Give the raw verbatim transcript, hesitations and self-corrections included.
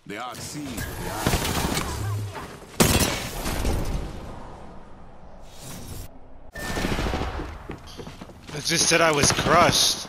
They are seen. They are. It just said I was crushed.